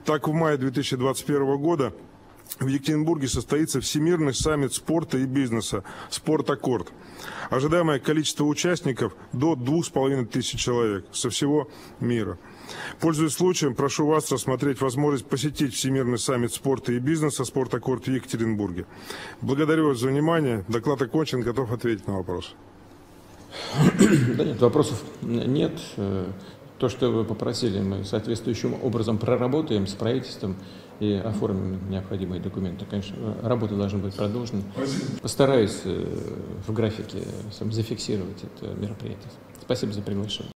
Так, в мае 2021 года в Екатеринбурге состоится Всемирный саммит спорта и бизнеса «SportAccord». Ожидаемое количество участников до 2500 человек со всего мира. Пользуясь случаем, прошу вас рассмотреть возможность посетить Всемирный саммит спорта и бизнеса «SportAccord» в Екатеринбурге. Благодарю вас за внимание. Доклад окончен, готов ответить на вопросы. Да нет, вопросов нет. То, что вы попросили, мы соответствующим образом проработаем с правительством и оформим необходимые документы. Конечно, работа должна быть продолжена. Постараюсь в графике зафиксировать это мероприятие. Спасибо за приглашение.